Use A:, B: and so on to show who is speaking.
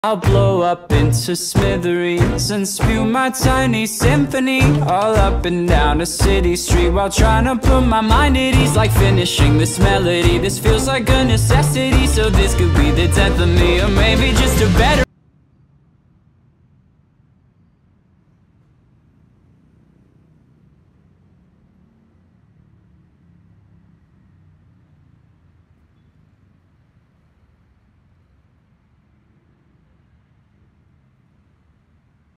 A: I'll blow up into smithereens and spew my tiny symphony all up and down a city street while trying to put my mind at ease. Like finishing this melody, this feels like a necessity. So this could be the death of me, or maybe just a better